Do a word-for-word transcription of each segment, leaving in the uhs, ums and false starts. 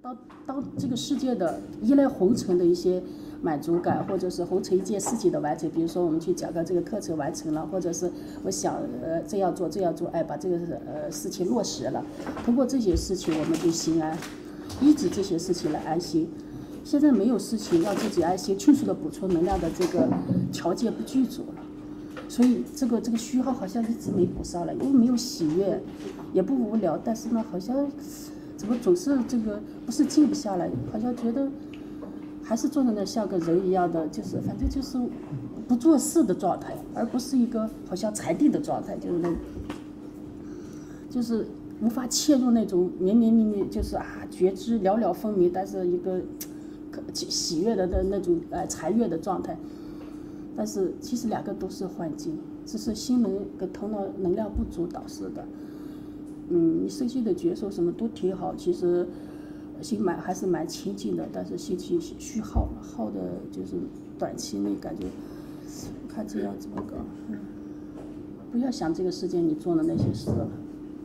到到这个世界的依赖红尘的一些满足感，或者是红尘一件事情的完成。比如说我们去讲个这个课程完成了，或者是我想呃这样做这样做，哎，把这个呃事情落实了。通过这些事情，我们就心安，依止这些事情来安心。现在没有事情让自己安心，迅速的补充能量的这个条件不具足了，所以这个这个虚耗好像一直没补上来，又没有喜悦，也不无聊，但是呢，好像怎么总是这个不是静不下来，好像觉得还是坐在那像个人一样的，就是反正就是不做事的状态，而不是一个好像禅定的状态，就是那就是无法切入那种绵绵密密，就是啊觉知寥寥分明，但是一个喜悦的的那种呃禅悦的状态。但是其实两个都是幻境，只是心能跟头脑能量不足导致的。嗯，你身心的觉受什么都挺好，其实心蛮还是蛮清净的，但是心气虚耗了，耗的就是短期内感觉，看这样怎么搞？嗯，不要想这个世界你做的那些事了，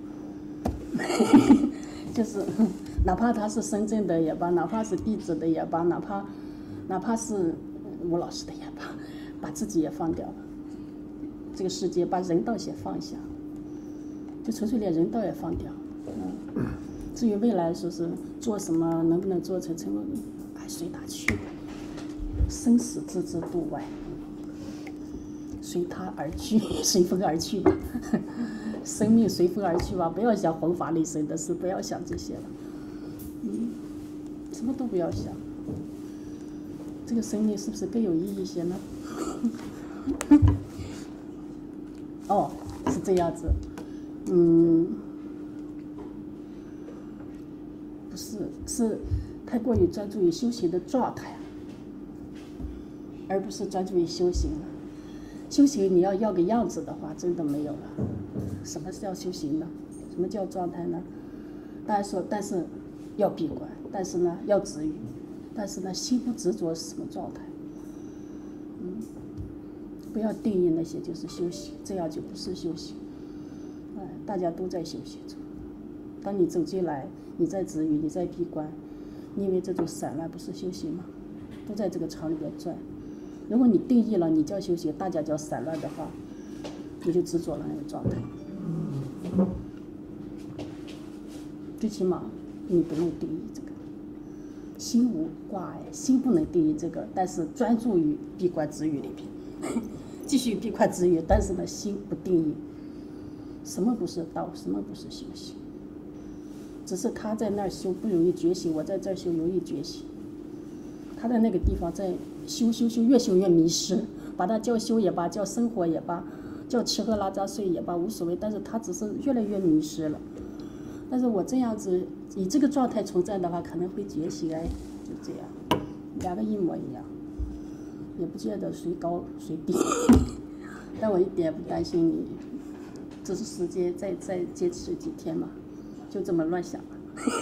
就是哪怕他是深圳的也罢，哪怕是地址的也罢，哪怕哪怕是吴老师的也罢。把自己也放掉了，这个世界把人道先放下，就纯粹连人道也放掉。嗯，至于未来说是做什么，能不能做成成功，哎，随他去，生死自知度外，随他而去，随风而去吧。生命随风而去吧，不要想弘法利生的事，不要想这些了。嗯，什么都不要想。这个生命是不是更有意义一些呢？哦，是这样子，嗯，不是，是太过于专注于修行的状态，而不是专注于修行了。修行你要要个样子的话，真的没有了。什么是叫修行呢？什么叫状态呢？当然说，但是要闭关，但是呢要止语，但是呢心不执着是什么状态？嗯。不要定义那些就是修行，这样就不是修行。哎，大家都在修行中。当你走进来，你在止语，你在闭关，你以为这种散乱不是修行吗？都在这个场里边转。如果你定义了你叫修行，大家叫散乱的话，你就执着了那个状态。最起码你不用定义这个，心无挂碍，心不能定义这个，但是专注于闭关止语里边。继续闭关止语，但是呢，心不定义，什么不是道，什么不是修行，只是他在那儿修不容易觉醒，我在这儿修容易觉醒。他在那个地方在修修修，越修越迷失，把他叫修也罢，叫生活也罢，叫吃喝拉撒睡也罢，无所谓，但是他只是越来越迷失了。但是我这样子以这个状态存在的话，可能会觉醒，哎，就这样，两个一模一样。也不见得谁高谁低，但我一点不担心你，只是时间再再坚持几天嘛，就这么乱想了。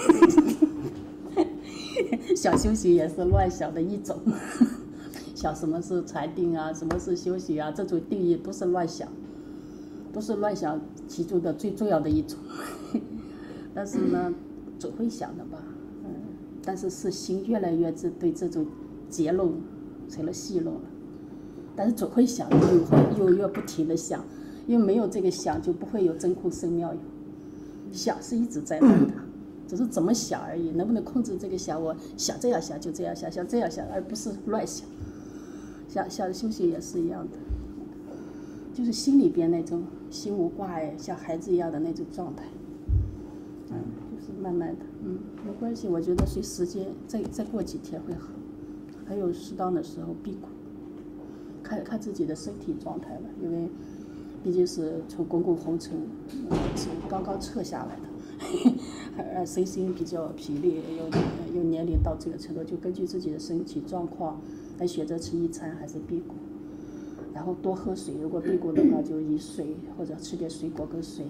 想修行也是乱想的一种，想什么是禅定啊，什么是修行啊，这种定义都是乱想，都是乱想其中的最重要的一种。但是呢，总会想的吧，嗯，但是是心越来越对这种结论成了戏论了，但是总会想，又会又越不停的想，因为没有这个想，就不会有真空生妙有。想是一直在那的，只是怎么想而已，能不能控制这个想？我想这样想就这样想，想这样想，而不是乱想。想想修行也是一样的，就是心里边那种心无挂碍，像孩子一样的那种状态。嗯，就是慢慢的，嗯，没关系，我觉得随时间再再过几天会好。还有适当的时候闭关，看看自己的身体状态了，因为毕竟是从公共红尘是刚刚撤下来的，身心比较疲累，又又年龄到这个程度，就根据自己的身体状况来选择吃一餐还是闭关，然后多喝水，如果闭关的话就以水或者吃点水果跟水，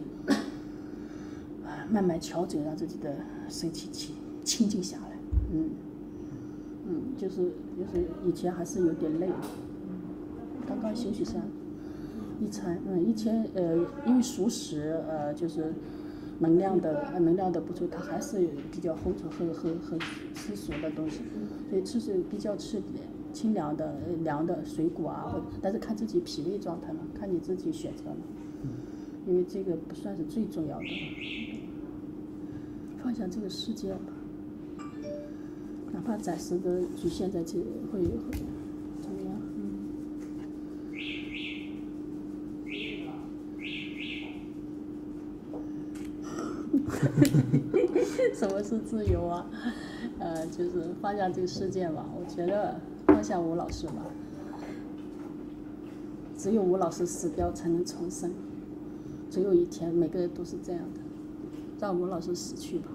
慢慢调整，让自己的身体清清静下来，嗯。嗯，就是就是以前还是有点累，刚刚休息上一餐，嗯，一天呃，因为熟食呃就是能量的能量的不足，它还是比较红粗和和和世俗的东西，所以吃是比较吃清凉的凉的水果啊，但是看自己脾胃状态嘛，看你自己选择嘛，因为这个不算是最重要的。放下这个世界吧，哪怕暂时的局限在这会会怎么样？嗯。什么是自由啊？呃，就是放下这个世界吧。我觉得放下吴老师吧，只有吴老师死掉才能重生，总有一天每个人都是这样的。让吴老师死去吧。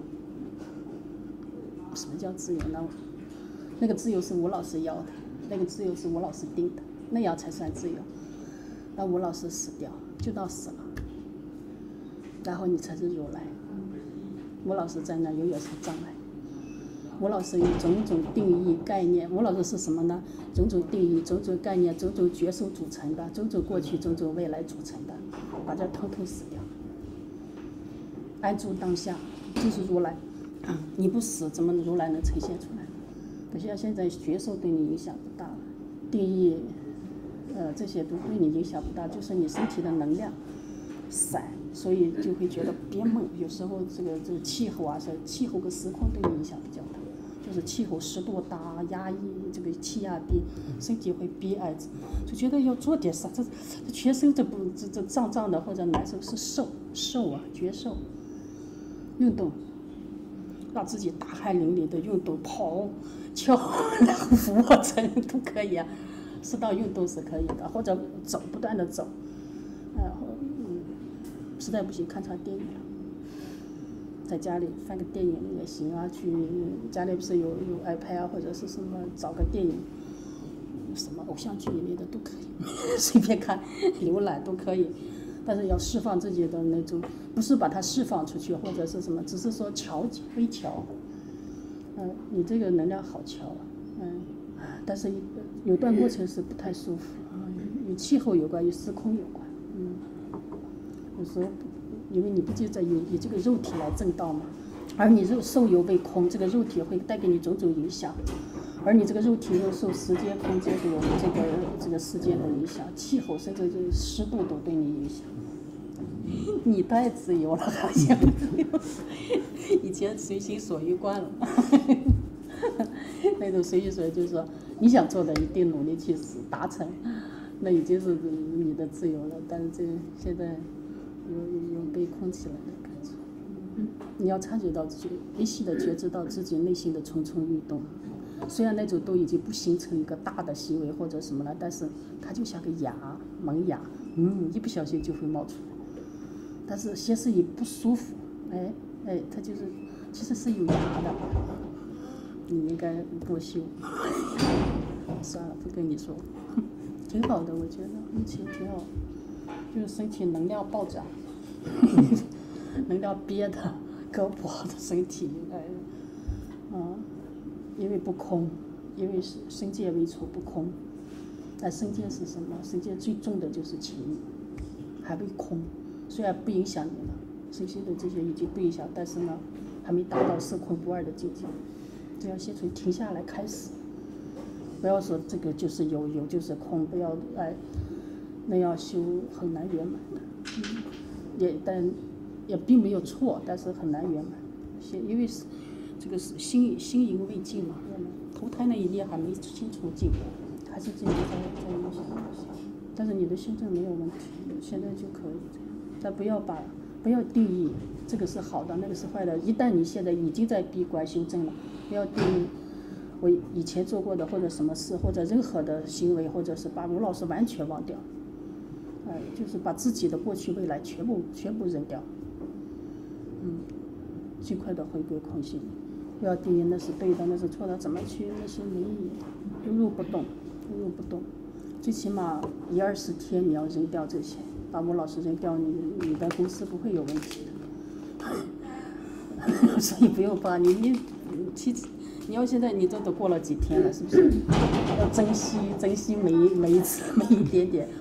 什么叫自由呢？那个自由是吴老师要的，那个自由是吴老师定的，那样才算自由。让吴老师死掉，就到死了，然后你才是如来。吴老师在那永远是障碍。吴老师有种种定义概念，吴老师是什么呢？种种定义、种种概念、种种觉受组成的，种种过去、种种未来组成的，把这统统死掉。安住当下就是如来，你不死怎么如来能呈现出来？可是现在觉受对你影响不大了，定义，呃，这些都对你影响不大，就是你身体的能量散，所以就会觉得憋闷。有时候这个这个气候啊，是气候跟时空对你影响比较大，就是气候湿度大、压抑，这个气压低，身体会憋挨着，就觉得要做点啥，这这全身这不这这胀胀的或者难受，是受受啊，觉受。运动，让自己大汗淋漓的运动，跑、跳、然后俯卧撑都可以啊，适当运动是可以的，或者走，不断的走，然后嗯，实在不行看场电影，在家里翻个电影也行啊，去家里不是有有 iPad 啊，或者是什么找个电影，什么偶像剧里面的都可以，随便看，浏览都可以。但是要释放自己的那种，不是把它释放出去或者是什么，只是说调微调。嗯、呃，你这个能量好调啊，嗯，但是有段过程是不太舒服，嗯，与气候有关，与时空有关，嗯，有时候因为你不就在以以这个肉体来正道嘛，而你肉受有为空，这个肉体会带给你种种影响。而你这个肉体又受时间、空间的这个这个世界的影响，气候甚至就是湿度都对你影响。你太自由了，好像以前随心所欲惯了，那种随心所欲就是说你想做的一定努力去达成，那已经是你的自由了。但是这现在有有被空起来的感觉。你要察觉到自己，微细的觉知到自己内心的重重欲动。虽然那种都已经不形成一个大的行为或者什么了，但是它就像个芽萌芽，嗯，一不小心就会冒出来。但是先是以不舒服，哎哎，它就是其实是有芽的，你应该多修。算了，不跟你说，挺好的，我觉得目前挺好，就是身体能量暴涨，能量憋的胳膊的身体，哎，嗯。因为不空，因为是身界为处不空，但身界是什么？身界最重的就是情欲，还未空。虽然不影响你了，身心的这些已经不影响，但是呢，还没达到色空不二的境界。这要先从停下来开始，不要说这个就是有，有就是空，不要哎，那样修很难圆满的。嗯，也但也并没有错，但是很难圆满，因为是。这个是心心淫未尽嘛，投胎那一念还没清除尽，还是这个在在影响。但是你的修正没有问题，现在就可以这样。但不要把不要定义这个是好的，那个是坏的。一旦你现在已经在闭关修正了，不要定义我以前做过的或者什么事或者任何的行为，或者是把吴老师完全忘掉，呃，就是把自己的过去未来全部全部扔掉，嗯，尽快的回归空性。不要定义那是对的，那是错的，怎么去那些没意义，如如不动，如如不动。最起码一二十天你要扔掉这些，把吴老师扔掉，你你的公司不会有问题的。所以不用怕你你其实你要现在你这都过了几天了，是不是？要珍惜珍惜每一每一次每一点点，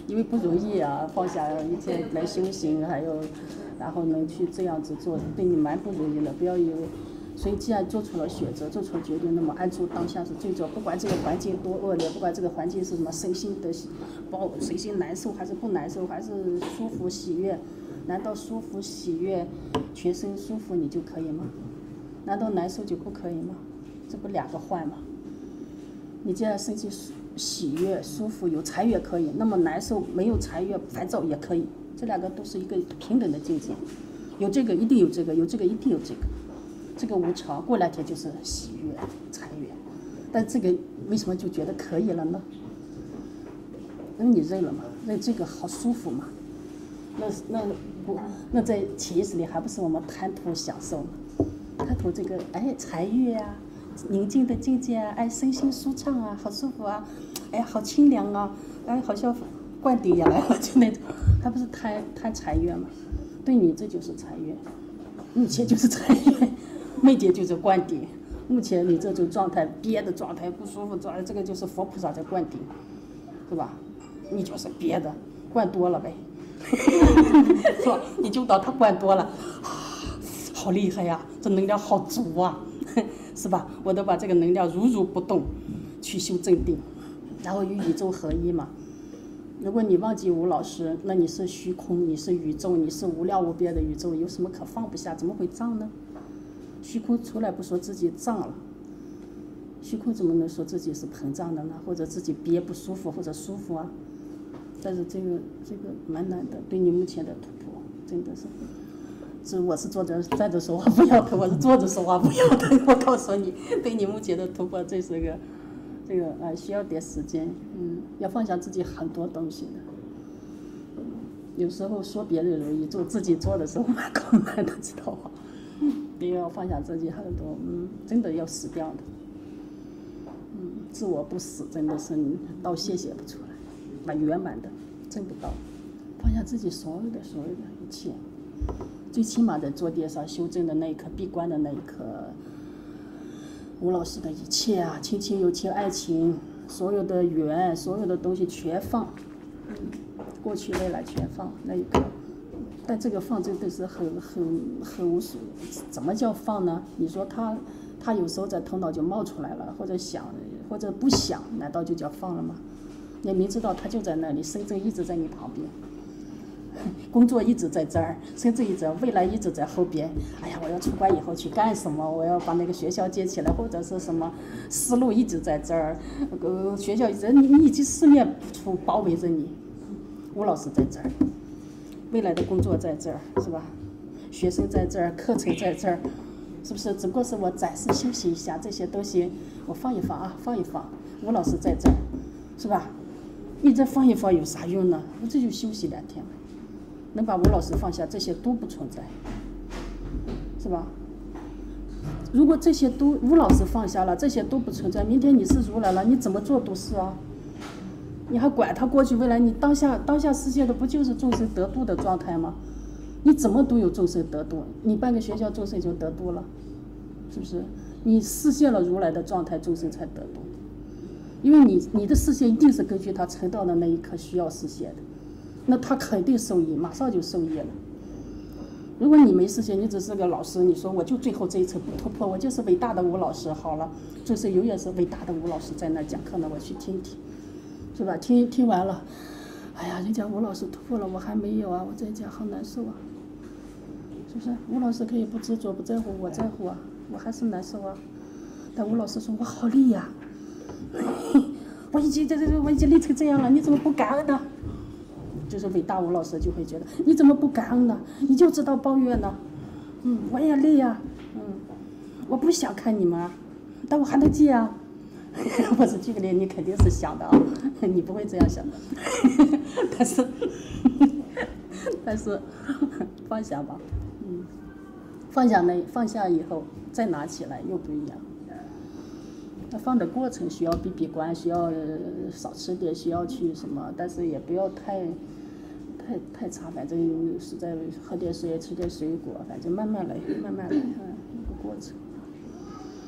因为不容易啊，放下一切来修行，还有，然后能去这样子做，对你蛮不容易的。不要以为，所以既然做出了选择，做出了决定，那么安住当下是最重要。不管这个环境多恶劣，不管这个环境是什么，身心的包，身心难受还是不难受，还是舒服喜悦，难道舒服喜悦，全身舒服你就可以吗？难道难受就不可以吗？这不两个换吗？你既然身心喜悦舒服有财悦可以，那么难受没有财悦烦躁也可以，这两个都是一个平等的境界。有这个一定有这个，有这个一定有这个，这个无常过两天就是喜悦财悦，但这个为什么就觉得可以了呢？因为你认了嘛，认这个好舒服嘛，那那不那在潜意识里还不是我们贪图享受吗？贪图这个哎财悦啊，宁静的境界啊，哎身心舒畅啊，好舒服啊，哎好清凉啊，哎好像灌顶也来了，就那种，还不是贪贪财悦吗？对你这就是财悦，目前就是财悦，昧界就是灌顶。目前你这种状态憋的状态不舒服状态，这个就是佛菩萨在灌顶，是吧？你就是憋的，灌多了呗，是吧？你就当他灌多了。好厉害呀，这能量好足啊，是吧？我都把这个能量如如不动，去修正定，然后与宇宙合一嘛。如果你忘记吴老师，那你是虚空，你是宇宙，你是无量无边的宇宙，有什么可放不下？怎么会胀呢？虚空从来不说自己胀了，虚空怎么能说自己是膨胀的呢？或者自己憋不舒服或者舒服啊？但是这个这个蛮难的，对你目前的突破真的是。是我是坐着站着说话不腰疼，我是坐着说话不腰疼。我告诉你，对你目前的突破，这是个这个啊需要点时间，嗯，要放下自己很多东西的。有时候说别人容易，做自己做的时候蛮困难的，知道吧？也要放下自己很多，嗯，真的要死掉的。嗯，自我不死真的是道谢写不出来，蛮圆满的，真不到。放下自己所有的所有的一切。最起码在坐垫上修正的那一刻，闭关的那一刻，吴老师的一切啊，亲情、友情、爱情，所有的缘，所有的东西全放，嗯，过去、未来全放那一刻。但这个放真的是很很很无所，怎么叫放呢？你说他他有时候在头脑就冒出来了，或者想，或者不想，难道就叫放了吗？你明知道他就在那里，深圳一直在你旁边。工作一直在这儿，甚至一直未来一直在后边。哎呀，我要出关以后去干什么？我要把那个学校接起来，或者是什么思路一直在这儿。呃，学校一直你你已经四面楚包围着你，吴老师在这儿，未来的工作在这儿，是吧？学生在这儿，课程在这儿，是不是？只不过是我暂时休息一下，这些东西我放一放啊，放一放。吴老师在这儿，是吧？你再放一放有啥用呢？我这就休息两天了。能把吴老师放下，这些都不存在，是吧？如果这些都吴老师放下了，这些都不存在，明天你是如来了，你怎么做都是啊？你还管他过去未来？你当下当下世界的不就是众生得度的状态吗？你怎么都有众生得度，你办个学校众生就得度了，是不是？你实现了如来的状态，众生才得度，因为你你的视线一定是根据他成道的那一刻需要实现的。那他肯定受益，马上就受益了。如果你没实现，你只是个老师，你说我就最后这一层不突破，我就是伟大的吴老师，好了，就是永远是伟大的吴老师在那讲课呢，我去听听，是吧？听听完了，哎呀，人家吴老师突破了，我还没有啊，我在家好难受啊，是不是？吴老师可以不执着不在乎，我在乎啊，我还是难受啊。但吴老师说我好累呀、啊，我已经这这我已经累成这样了，你怎么不感恩呢？就是伟大吴老师就会觉得你怎么不感恩呢？你就知道抱怨呢？嗯，我也累呀、啊，嗯，我不想看你们，但我还能记啊。我是这个脸，你肯定是想的啊，你不会这样想的。但是，但是放下吧，嗯，放下那放下以后再拿起来又不一样。那放的过程需要闭闭关，需要少吃点，需要去什么，但是也不要太太太差，反正实在喝点水，吃点水果，反正慢慢来，慢慢来，嗯，一个过程。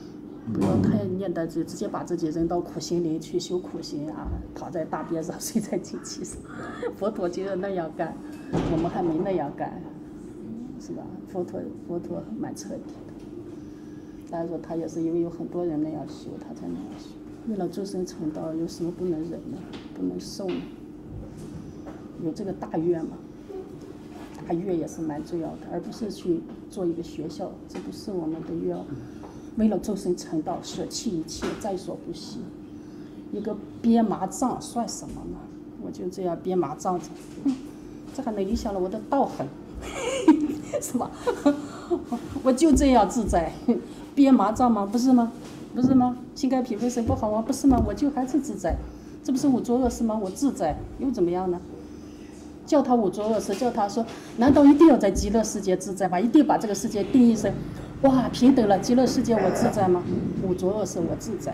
不要太念叨，就直接把自己扔到苦行里去修苦行啊，躺在大便上，睡在机器上。佛陀就要那样干，我们还没那样干，是吧？佛陀佛陀蛮彻底的。当然说他也是因为有很多人那样修，他才那样修。为了众生成道，有什么不能忍呢？不能受呢？有这个大愿嘛？大愿也是蛮重要的，而不是去做一个学校，这不是我们的愿。为了众生成道，舍弃一切，在所不惜。一个编麻杖算什么呢？我就这样编麻杖子，哼，这还能影响了我的道行，是吧？我就这样自在，编麻杖吗？不是吗？不是吗？心肝脾肺肾不好吗？不是吗？我就还是自在，这不是五浊恶世吗？我自在又怎么样呢？叫他五浊恶世，叫他说，难道一定要在极乐世界自在吗？一定把这个世界定义成，哇，平等了，极乐世界我自在吗？五浊恶世我自在，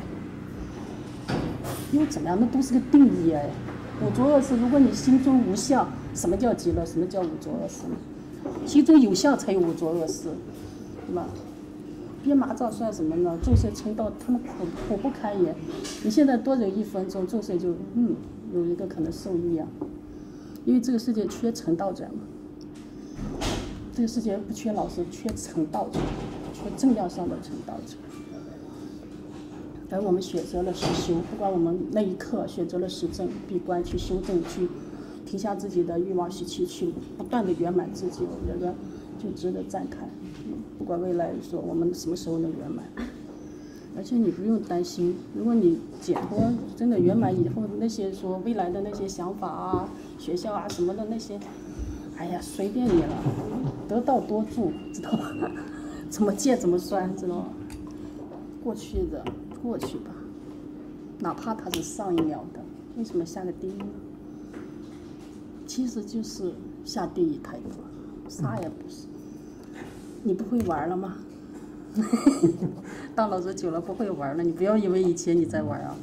又怎么样？那都是个定义哎。五浊恶世，如果你心中无相，什么叫极乐？什么叫五浊恶世呢？心中有相才有五浊恶世，对吧？编麻杖算什么呢？众生成道，他们苦苦不堪言。你现在多忍一分钟，众生就嗯有一个可能受益啊。因为这个世界缺成道者嘛，这个世界不缺老师，缺成道者，缺正量上的成道者。而我们选择了实修，不管我们那一刻选择了实证、闭关去修正，去停下自己的欲望习气，去不断的圆满自己，我觉得就值得赞叹。嗯，不管未来说我们什么时候能圆满，而且你不用担心，如果你解脱真的圆满以后，那些说未来的那些想法啊、学校啊什么的那些，哎呀，随便你了，得道多助，知道吗？怎么借怎么算，知道吗？过去的过去吧，哪怕它是上一秒的，为什么下个地狱呢？其实就是下地狱太多了，啥也不是。你不会玩了吗？当老师久了不会玩了，你不要以为以前你在玩啊。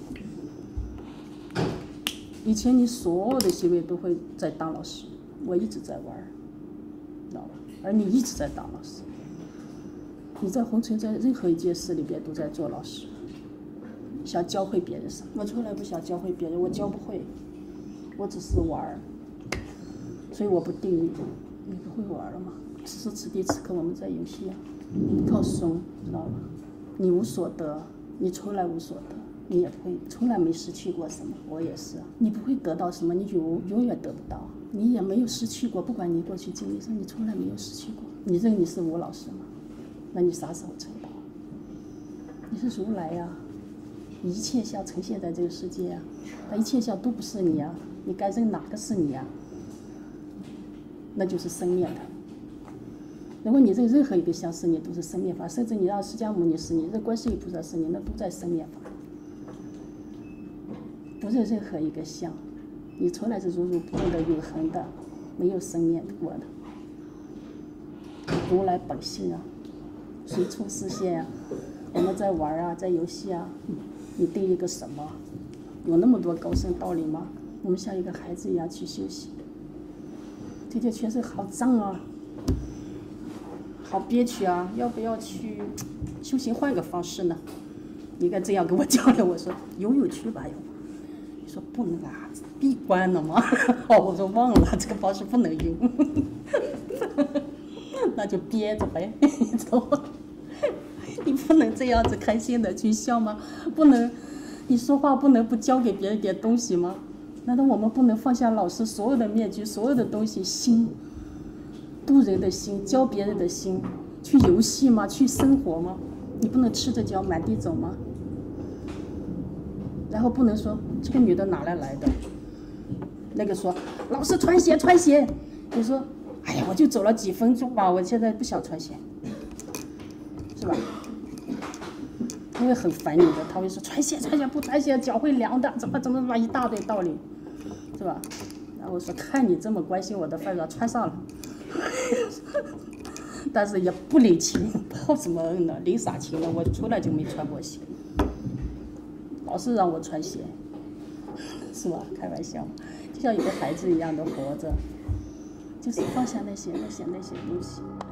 以前你所有的行为都会在当老师，我一直在玩，知道吧？而你一直在当老师。你在红尘，在任何一件事里边都在做老师，想教会别人什么？我从来不想教会别人，我教不会，我只是玩，所以我不定义。你不会玩了吗？此时此地此刻我们在游戏啊，放松，知道吧？你无所得，你从来无所得，你也不会，从来没失去过什么。我也是，你不会得到什么，你永永远得不到，你也没有失去过。不管你过去经历什么，你从来没有失去过。你认你是吴老师吗？那你啥时候成道？你是如来呀、啊，一切相呈现在这个世界啊，那一切相都不是你啊，你该认哪个是你啊？那就是生灭的。如果你认任何一个相是你，都是生灭法，甚至你让释迦牟尼是你，认观世音菩萨是你，那都在生灭法。不认任何一个相，你从来是如如不动的、永恒的，没有生灭过的。如来本性啊，随处视线啊，我们在玩啊，在游戏啊，你定一个什么？有那么多高深道理吗？我们像一个孩子一样去修行。这些全是好脏啊，好憋屈啊！要不要去修行换个方式呢？你应该这样跟我交流。我说游游去吧，游。你说不能啊，闭关了吗？哦，我说忘了，这个方式不能用。那就憋着呗，你知道吗？你不能这样子开心的去笑吗？不能，你说话不能不教给别人点东西吗？难道我们不能放下老师所有的面具，所有的东西，心，渡人的心，教别人的心，去游戏吗？去生活吗？你不能赤着脚满地走吗？然后不能说这个女的哪来来的？那个说老师穿鞋穿鞋，你说哎呀我就走了几分钟吧，我现在不想穿鞋，是吧？他会很烦你的，他会说穿鞋穿鞋不穿鞋脚会凉的，怎么怎么怎么一大堆道理，是吧？然后我说看你这么关心我的份上，穿上了，但是也不领情，报什么恩呢？领啥情呢？我从来就没穿过鞋，老是让我穿鞋，是吧？开玩笑，就像一个孩子一样的活着，就是放下那些那些那些东西。